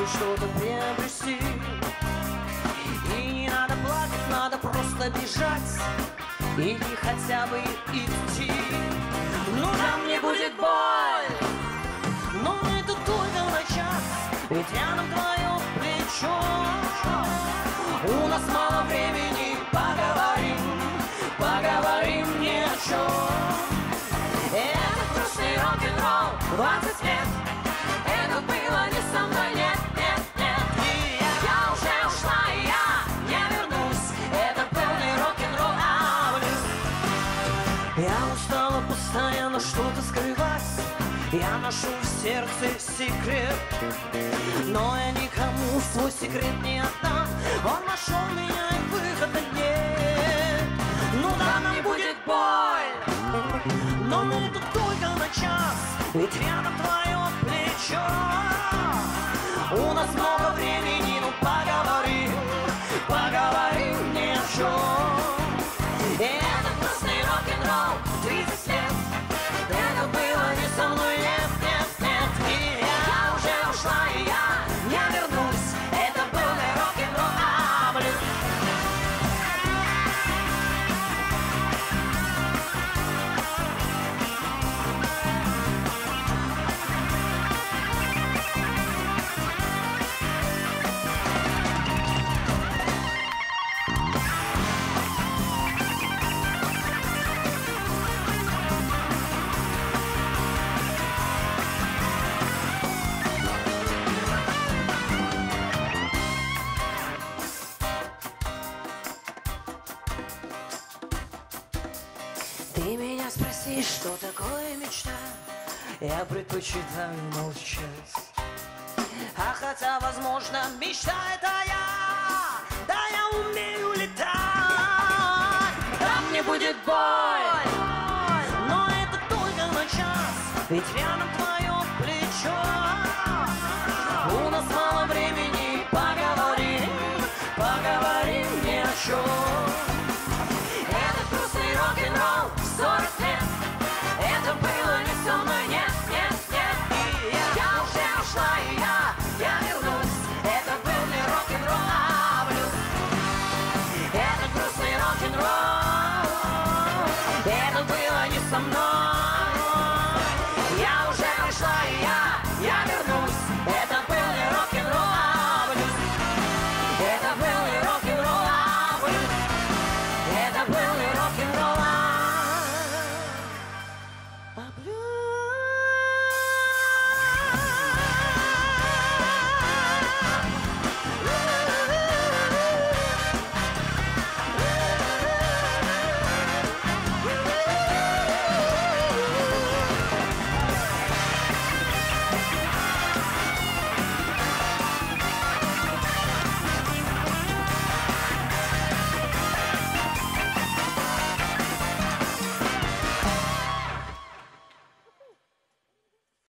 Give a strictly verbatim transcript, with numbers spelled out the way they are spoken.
что-то приобрести. И не надо плакать, надо просто бежать или хотя бы идти. Ну там не будет боль, но это только на час, ведь рядом твое плечо. У нас мало времени, поговорим, поговорим ни о чем. Это грустный рок-н-ролл, двадцать лет. Это было не со мной, нет, нет, нет. И я, я уже ушла, и я не вернусь. Это полный рок-н-ролл, а блюз. Я устала постоянно что-то скрывать. Я ношу в сердце секрет, но я никому свой секрет не отдам. Он нашел меня, и выхода нет. Ну там не будет боль, но это только на час, ведь рядом твое плечо. У нас много времени, ну поговорим, поговорим ни о чем. И это грустный рок-н-ролл, тридцать лет. Это было не со мной, нет, нет, нет. И я уже ушла, и я не вернусь. Это был не рок-н-ролл, а блюз. Ты меня спроси, что такое мечта, я предпочитаю молчать. А хотя, возможно, мечта это я, да я умею летать. Там не будет боль, но это только на час, ведь рядом твое плечо. У нас мало